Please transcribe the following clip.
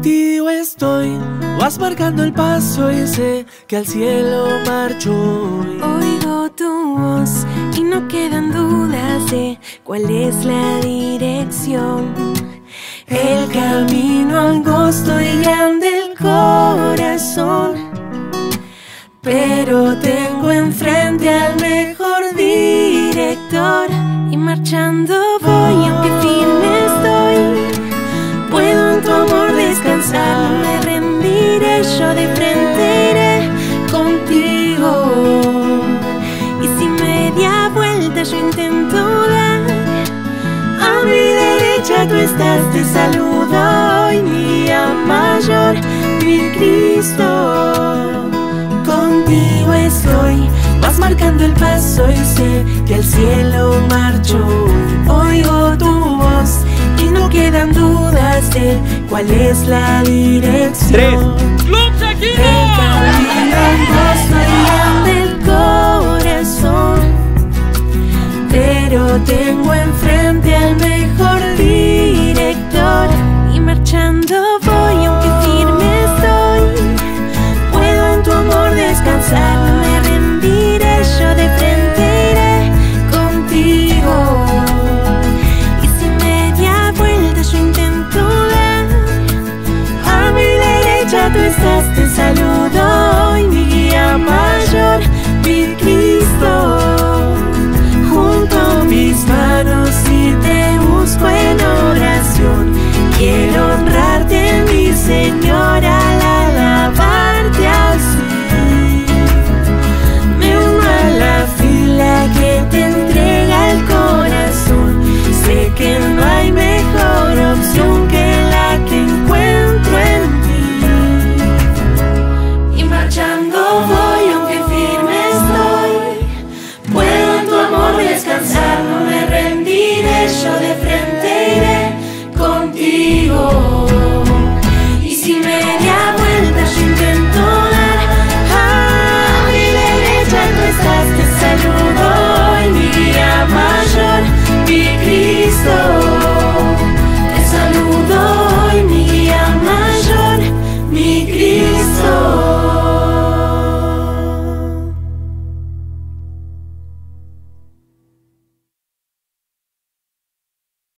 Contigo estoy, vas marcando el paso y sé que al cielo marcho hoy. Oigo tu voz y no quedan dudas de cuál es la dirección. El camino angosto y grande el corazón, pero tengo enfrente al mejor director. Y marchando voy, aunque firme estoy. Puedo en tu amor descansar, No me rendiré, yo de frente iré contigo. Y si media vuelta yo intento dar, A mi derecha tú estás, te saludo hoy, mi mayor, mi Cristo. Contigo estoy, vas marcando el paso y sé que al cielo marcho hoy. Oigo tu voz y no quedan dudas de cuál es la dirección. 3,